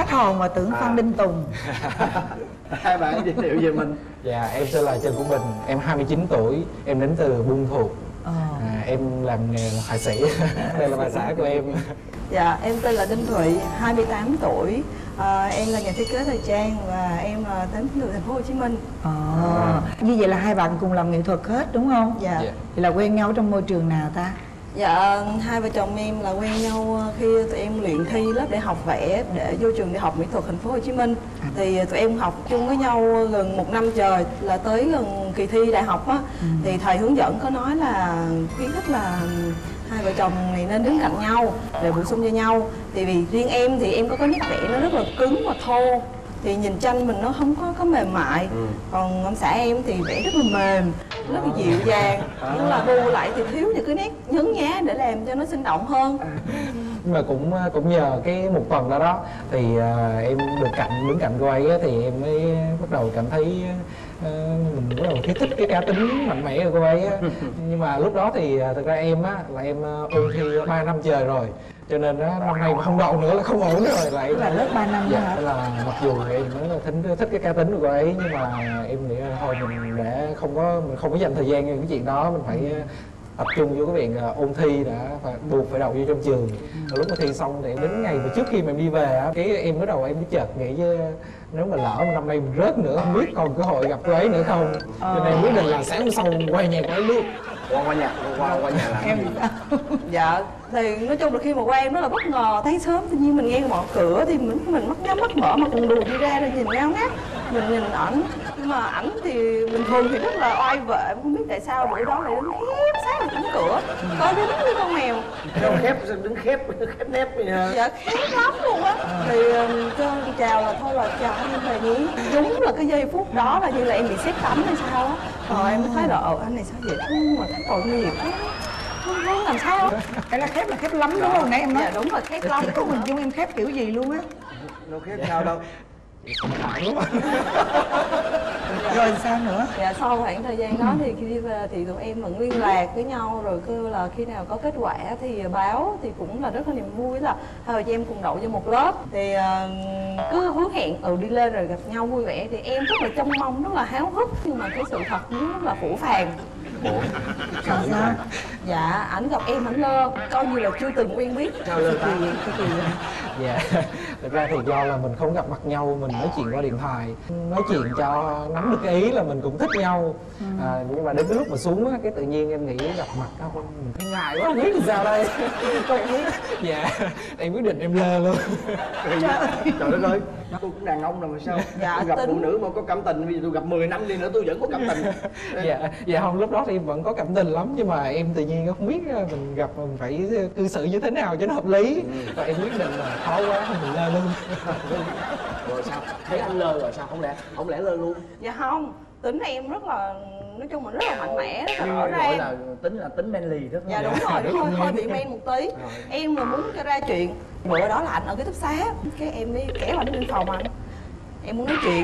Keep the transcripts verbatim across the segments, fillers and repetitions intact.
hết hồn mà tưởng à. Phan Đinh Tùng. Hai bạn giới thiệu về mình. Dạ em tên là Trần Quốc Bình, em hai mươi chín tuổi, em đến từ Buôn Thuột. À, em làm nghề là họa sĩ. Đây là bà xã của em. Dạ em tên là Đinh Thụy, hai mươi tám tuổi, à, em là nhà thiết kế thời trang và em là đến từ thành phố Hồ Chí Minh. À, à. Như vậy là hai bạn cùng làm nghệ thuật hết đúng không? Dạ. Dạ. Thì là quen nhau trong môi trường nào ta? Dạ hai vợ chồng em là quen nhau khi tụi em luyện thi lớp để học vẽ để vô trường đại học mỹ thuật thành phố Hồ Chí Minh. À. Thì tụi em học chung với nhau gần một năm trời, là tới gần kỳ thi đại học á. Ừ. Thì thầy hướng dẫn có nói là khuyến khích là hai vợ chồng này nên đứng cạnh nhau để bổ sung cho nhau. Thì vì riêng em thì em có có nét vẽ nó rất là cứng và thô, thì nhìn tranh mình nó không có có mềm mại. Ừ. Còn ông xã em thì vẽ rất là mềm, rất là dịu dàng, à. Nhưng là bù lại thì thiếu những cái nét nhấn nhá để làm cho nó sinh động hơn. Nhưng mà cũng cũng nhờ cái một phần đó đó thì uh, em được cạnh đứng cạnh cô ấy á, thì em mới bắt đầu cảm thấy uh, mình bắt đầu thấy thích cái cá tính mạnh mẽ của cô ấy á. Nhưng mà lúc đó thì uh, thực ra em á là em uh, ôn thi ba năm trời rồi, cho nên đó, năm nay mà không đậu nữa là không ổn rồi. Lại là lớp ba năm. Dạ, hả? Là mặc dù em nói là thích thích cái cá tính của cô ấy, nhưng mà em nghĩ là thôi mình để không có mình không có dành thời gian cho cái chuyện đó, mình phải tập trung vô cái việc ôn thi, đã phải buộc phải đậu vô trong trường. Rồi lúc mà thi xong thì đến ngày mà trước khi mà em đi về á, cái em bắt đầu em mới chợt nghĩ chứ nếu mà lỡ một năm nay mình rớt nữa không biết còn cơ hội gặp cô ấy nữa không. Cho nên em quyết định là sáng hôm sau quay nhà cô ấy luôn. Qua qua nhà, qua qua nhà là em dạ thì nói chung là khi mà qua em rất là bất ngờ, thấy sớm tự nhiên mình nghe mở cửa thì mình mình mắt nhắm mắt mở mà còn đùi đi ra rồi nhìn ngao ngác, mình nhìn ảnh. Nhưng mà ảnh thì bình thường thì rất là oai vệ, em không biết tại sao bữa đó lại đứng khép sát lại cánh cửa, coi đứng như con mèo. Đâu khép đứng khép khép nép vậy hả? Dạ khép lắm luôn á. Thì cho chào là thôi là chào anh về nhé. Đúng là cái giây phút đó là như là em bị sét đánh hay sao á. Rồi em mới thấy là ờ anh này sao vậy thương mà thấy tội nghiệp quá. Không không làm sao. Cái là khép là khép lắm đúng không? Nãy em nói. Dạ đúng rồi, khép lắm. Có mình chung em khép kiểu gì luôn á. Đâu khép sao đâu. Rồi sao nữa? Dạ sau khoảng thời gian đó thì khi đi về thì tụi em vẫn liên lạc với nhau, rồi kêu là khi nào có kết quả thì báo, thì cũng là rất là niềm vui là hai vợ em cùng đậu vô một lớp. Thì uh, cứ hứa hẹn ừ đi lên rồi gặp nhau vui vẻ, thì em rất là trông mong, rất là háo hức, nhưng mà cái sự thật nó rất là phũ phàng. Ủa? Sao sao? Dạ, ảnh gặp em ảnh lơ, coi như là chưa từng quen biết. Sao lơ ta? Cái gì vậy? Dạ, thực ra thì do là mình không gặp mặt nhau, mình nói chuyện qua điện thoại, nói chuyện cho nắm được cái ý là mình cũng thích nhau. Ừ. À, nhưng mà đến cái lúc mà xuống á, cái tự nhiên em nghĩ gặp mặt không, mình thấy ngại quá, không biết làm sao đây. Không biết. Dạ, em quyết định em lơ luôn. Trời đất ơi, tôi cũng đàn ông rồi mà sao? Dạ, tôi gặp tính... phụ nữ mà có cảm tình, vì tôi gặp mười năm đi nữa tôi vẫn có cảm tình. Dạ, dạ không, lúc đó thì vẫn có cảm tình lắm, nhưng mà em tự nhiên không biết mình gặp mình phải cư xử như thế nào cho nó hợp lý. Ừ. Và em quyết định là khó quá thì mình lơ luôn. Rồi sao? Thấy anh lơ rồi sao? Không lẽ không lẽ lơ luôn? Dạ không, tính em rất là, nói chung là rất là mạnh mẽ, rất là rõ ràng. Gọi là tính là tính manly đó. Dạ đúng rồi, đúng rồi, hơi bị men một tí. Rồi. Em mà muốn cho ra chuyện. Bữa đó là anh ở ký túc xá, cái em mới kéo anh lên phòng anh. Em muốn nói chuyện.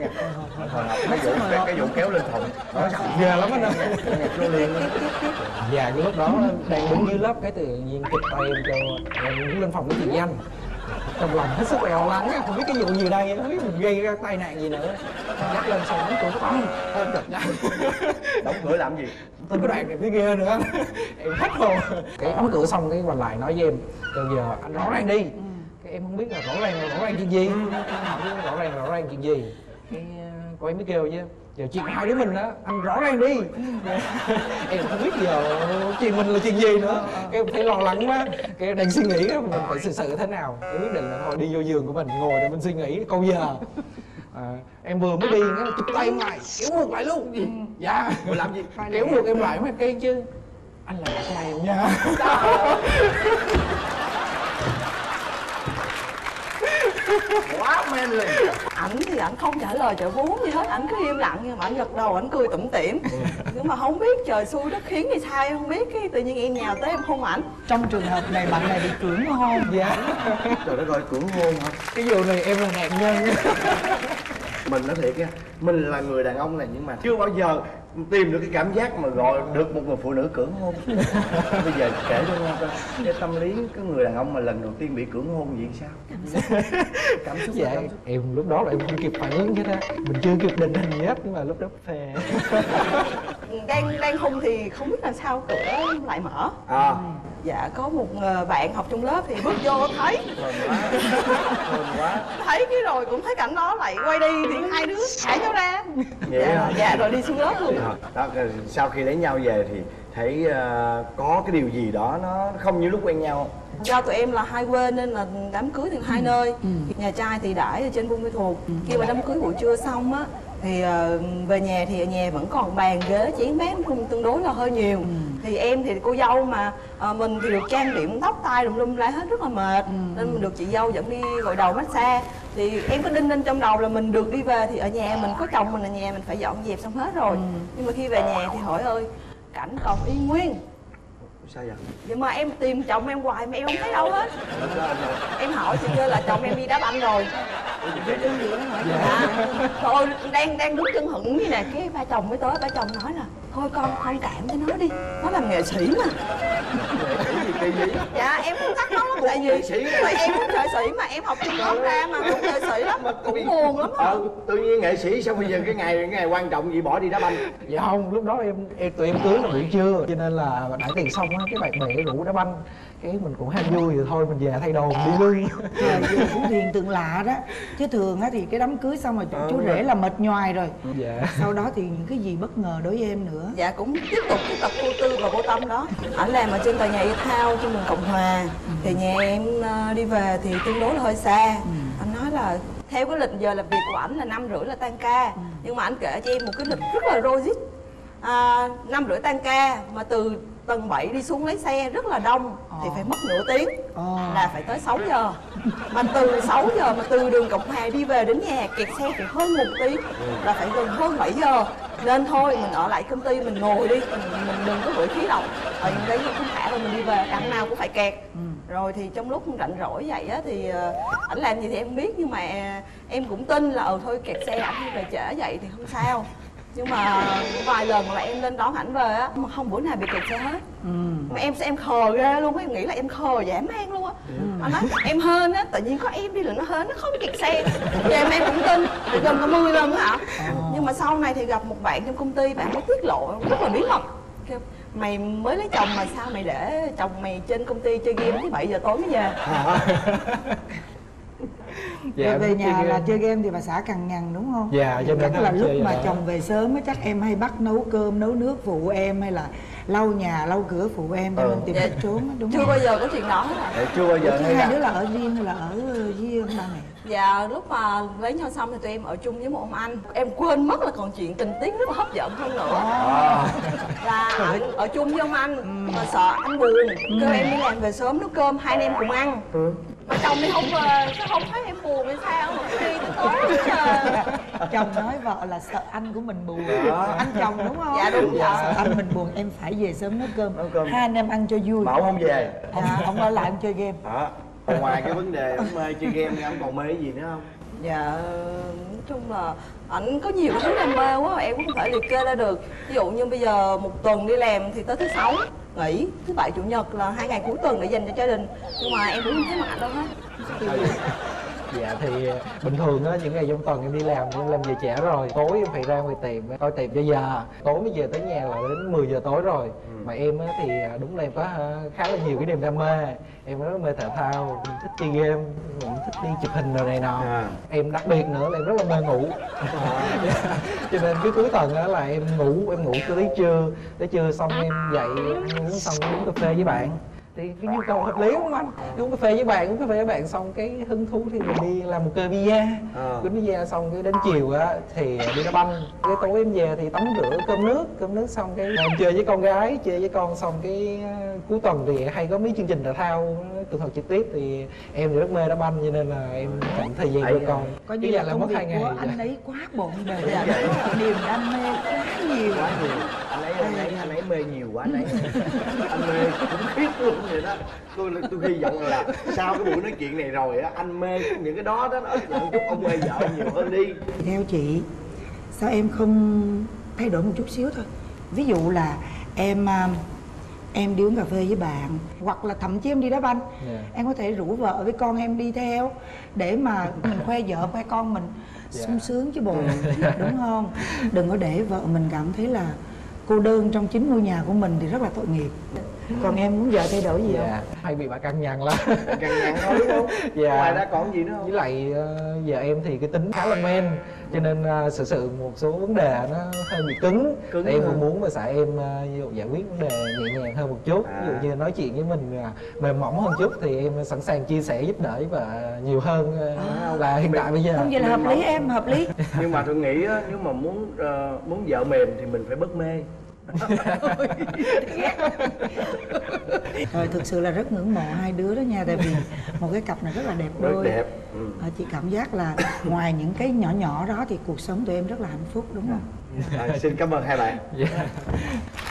Cái vụ cái vụ kéo lên phòng nói ghê lắm anh ơi. Nhạc liền. Dạ cái lúc đó đang đứng dưới lớp cái tự nhiên kịch tay em cho em đứng lên phòng nói chuyện với anh. Trong lòng hết sức là lo lắng, không biết cái vụ gì đây, không biết mình gây ra tai nạn gì nữa. Dắt lên xong đóng cửa có bóng, thôi chật nha. Đóng cửa làm gì? Tôi có đoạn này phía kia nữa. Em hết hồn. Cái đóng cửa xong cái quay lại nói với em, bây giờ anh rõ ràng đi. Cái em không biết là rõ ràng là rõ ràng chuyện gì, rõ ràng là rõ ràng chuyện gì. Cái cô em mới kêu chứ, giờ chuyện hai đứa mình đó, anh rõ ràng đi. Em không biết giờ chuyện mình là chuyện gì nữa. Cái em thấy lo lắng quá, cái đang suy nghĩ mình phải xử sự thế nào. Cái quyết định là thôi đi vô giường của mình ngồi để mình suy nghĩ câu giờ. À, em vừa mới đi nó chụp tay em lại kéo ngược lại luôn. Ừ. Dạ rồi làm gì? Kéo ngược em lại mấy cây chứ anh là bạn trai em nha. Quá manly. Ảnh thì ảnh không trả lời trợ vốn gì hết, ảnh cứ im lặng, nhưng mà ảnh gật đầu, ảnh cười tủm tỉm. Nhưng mà không biết trời xui đất khiến hay sao không biết, cái tự nhiên em nhào tới em hôn ảnh. Trong trường hợp này bạn này bị cưỡng hôn. Dạ. Trời đất ơi, cưỡng hôn hả? Cái vụ này em là nạn nhân. Mình nói thiệt á, mình là người đàn ông này nhưng mà chưa bao giờ tìm được cái cảm giác mà gọi được một người phụ nữ cưỡng hôn. Bây giờ kể cho nghe coi cái tâm lý cái người đàn ông mà lần đầu tiên bị cưỡng hôn gì sao? Cảm xúc dạ cảm xúc. em lúc đó là em không kịp phản ứng hết á, mình chưa kịp định hình gì hết, nhưng mà lúc đó phê. đang đang hung thì không biết làm sao cửa lại mở. À. Dạ có một bạn học trong lớp thì bước vô thấy Hồn quá, hồn quá. thấy cái rồi cũng thấy cảnh đó lại quay đi thì hai đứa thả nhau ra. Vậy Dạ, hả? dạ rồi đi xuống lớp luôn. Đó, sau khi lấy nhau về thì thấy uh, có cái điều gì đó nó không như lúc quen nhau. Do tụi em là hai quê nên là đám cưới thì hai nơi. Ừ. Nhà trai thì đãi ở trên Buôn Mê Thuột. Ừ. Khi mà đám cưới buổi trưa xong á thì uh, về nhà thì ở nhà vẫn còn bàn ghế chén bát cũng tương đối là hơi nhiều. Ừ. Thì em thì cô dâu mà uh, mình thì được trang điểm tóc tai đùm lum la hết rất là mệt. Ừ. Nên mình được chị dâu dẫn đi gội đầu massage. Thì em có đinh ninh trong đầu là mình được đi về thì ở nhà mình có chồng mình ở nhà mình phải dọn dẹp xong hết rồi. Ừ. Nhưng mà khi về nhà thì hỏi ơi cảnh còn y nguyên. Sao vậy? Nhưng mà em tìm chồng em hoài mà em không thấy đâu hết. Em hỏi chị kêu là chồng em đi đá banh rồi. Dạ. Thôi đang đang đứng chân hững như nè, cái ba chồng mới tới, ba chồng nói là thôi con thông cảm cho nó đi, nó làm nghệ sĩ mà. Nghệ sĩ gì kỳ gì? Dạ em cũng thắc mắc lắm, tại vì tại em cũng nghệ sĩ mà em học trung học ra mà cũng nghệ sĩ lắm, cũng buồn lắm. Ờ, tự nhiên nghệ sĩ sao bây giờ cái ngày cái ngày quan trọng gì bỏ đi đá banh? Dạ không, lúc đó em, em tụi em cưới là buổi trưa, cho nên là đãi tiền xong á, cái bạn bè rủ đá banh, cái mình cũng ham vui rồi thôi mình về thay đồ mình đi luôn. Trời ơi, cũng hiền tượng lạ đó. Chứ thường á thì cái đám cưới xong rồi chú rể là mệt nhoài rồi. Dạ. Sau đó thì những cái gì bất ngờ đối với em nữa? Dạ cũng tiếp tục cái tập vô tư và vô tâm đó. Ảnh làm ở trên tòa nhà thể thao trên đường Cộng Hòa. Ừ. Thì nhà em đi về thì tương đối là hơi xa. Ừ. Anh nói là theo cái lịch giờ làm việc của ảnh là năm rưỡi là tan ca. Ừ. Nhưng mà anh kể cho em một cái lịch rất là logic. À, năm rưỡi tan ca mà từ tầng bảy đi xuống lấy xe rất là đông. Ờ. Thì phải mất nửa tiếng. Ờ. Là phải tới sáu giờ. Mà từ sáu giờ mà từ đường Cộng Hòa đi về đến nhà kẹt xe phải hơn một tiếng. Là phải gần hơn bảy giờ. Nên thôi mình ở lại công ty mình ngồi đi, mình, mình đừng có gửi khí độc. Ở đấy không thả rồi mình đi về, đằng nào cũng phải kẹt. Ừ. Rồi thì trong lúc rảnh rỗi vậy á thì uh, ảnh làm gì thì em không biết, nhưng mà uh, em cũng tin là ừ thôi kẹt xe ảnh đi về trễ vậy thì không sao. Nhưng mà vài lần là em lên đón ảnh về á mà không bữa nào bị kẹt xe hết. Ừ. Mà em em khờ ra luôn, em nghĩ là em khờ dã man luôn á. Ừ. Anh nói em hên á, tự nhiên có em đi là nó hên, nó không kẹt xe. Thì em em cũng tin, gần cả mười lần hả. Ừ. Nhưng mà sau này thì gặp một bạn trong công ty, bạn mới tiết lộ rất là bí mật. Kêu mày mới lấy chồng mà sao mày để chồng mày trên công ty chơi game tới bảy giờ tối mới về. Dạ, về nhà là chơi game thì bà xã cằn nhằn đúng không? Dạ, cho nên chắc là lúc mà chồng về sớm á chắc em hay bắt nấu cơm nấu nước phụ em, hay là lau nhà lau cửa phụ em cho nên tìm cách trốn đúng chưa không? Chưa bao giờ có chuyện đó hết. Dạ, chưa bao giờ. Chứ hai đứa là ở riêng hay là ở với ba mẹ? Dạ lúc mà lấy nhau xong thì tụi em ở chung với một ông anh. Em quên mất là còn chuyện tình tiết rất là hấp dẫn hơn nữa. À. Là anh ở chung với ông anh ừ. Mà sợ anh buồn. Ừ. Kêu em đi làm về sớm nấu cơm hai anh em cùng ăn. Ừ. Mà chồng thì không về, sao không thấy em buồn hay sao? Đi tới tối mà. Chồng nói vợ là sợ anh của mình buồn. Đó. Anh chồng đúng không? Dạ đúng rồi. Sợ anh mình buồn em phải về sớm nấu cơm. Nấu cơm. Hai anh em ăn cho vui. Mà ông không về. Dạ, ông ở lại ông chơi game. Đó. Ngoài cái vấn đề ông mê chơi game ông còn mê cái gì nữa không? Dạ nói chung là ảnh có nhiều thứ đam mê quá em cũng không thể liệt kê ra được. Ví dụ như bây giờ một tuần đi làm thì tới thứ sáu nghỉ, thứ bảy chủ nhật là hai ngày cuối tuần để dành cho gia đình. Nhưng mà em cũng không thấy mặt ảnh đâu hết. Dạ thì bình thường á những ngày trong tuần em đi làm em làm về trễ rồi, tối em phải ra ngoài tiệm coi tiệm cho giờ, tối mới về tới nhà là đến mười giờ tối rồi. Ừ. Mà em á thì đúng là em có khá là nhiều cái niềm đam mê, em rất mê thể thao, em thích chơi game, em thích đi chụp hình rồi này nọ. À. Em đặc biệt nữa là em rất là mê ngủ. À. Cho nên cái cuối tuần á là em ngủ em ngủ tới trưa, tới trưa xong em dậy ăn uống xong uống cà phê với bạn. Thì cái nhu cầu hợp lý đúng không anh? Uống cà phê với bạn, uống cà phê với bạn xong cái hứng thú thì mình đi làm một cơ pizza. À. Quýnh pizza xong cái đến chiều á thì đi đá banh. Cái tối em về thì tắm rửa cơm nước, cơm nước xong cái em chơi với con gái, chơi với con xong cái cuối tuần thì hay có mấy chương trình thể thao tường thuật trực tiếp thì em thì rất mê đá banh cho nên là em dành thời gian cho con. Có như là là công mất việc hai ngày của anh ấy quá bộn bề, niềm đam mê quá nhiều. Quá nhiều. anh ấy anh ấy anh ấy mê nhiều quá, anh ấy anh mê khủng khiếp luôn vậy đó. Tôi tôi hy vọng là sau cái buổi nói chuyện này rồi á, anh mê những cái đó đó, ít một chút ông mê vợ nhiều hơn đi. Theo chị, sao em không thay đổi một chút xíu thôi? Ví dụ là em em đi uống cà phê với bạn, hoặc là thậm chí em đi đá banh, yeah. em có thể rủ vợ với con em đi theo để mà mình khoe vợ khoe con mình yeah. sung sướng chứ bộ, đúng không? Đừng có để vợ mình cảm thấy là cô đơn trong chính ngôi nhà của mình thì rất là tội nghiệp. Còn em muốn vợ thay đổi gì yeah. không? Hay bị bà căng nhằn lắm. Căng nhằn thôi đúng không? Dạ. Ngoài ra còn gì nữa không? Với lại uh, vợ em thì cái tính khá là men, cho nên uh, sự sự một số vấn đề nó hơi bị cứng. Cứng thì em cũng muốn mà sẽ em uh, giải quyết vấn đề nhẹ nhàng hơn một chút. À. Ví dụ như nói chuyện với mình uh, mềm mỏng hơn chút thì em sẵn sàng chia sẻ giúp đỡ và nhiều hơn uh, à. là hiện tại bây giờ. Không, vậy là hợp lý em, hợp lý. Nhưng mà tôi nghĩ á, nếu mà muốn uh, muốn vợ mềm thì mình phải bớt mê. Rồi thực sự là rất ngưỡng mộ hai đứa đó nha, tại vì một cái cặp này rất là đẹp đôi. Rất đẹp. Ừ. À, chị cảm giác là ngoài những cái nhỏ nhỏ đó thì cuộc sống tụi em rất là hạnh phúc, đúng không? À, xin cảm ơn hai bạn. Yeah.